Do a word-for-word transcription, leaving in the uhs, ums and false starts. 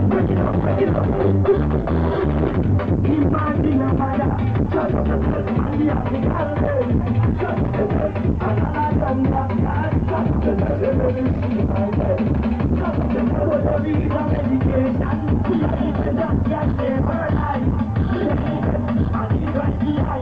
break it up, break it up. Imagine a fire, just a set and the African just a set and another just a set and everything I said. Just a set for the reason medication. We are even that never life. I need right behind.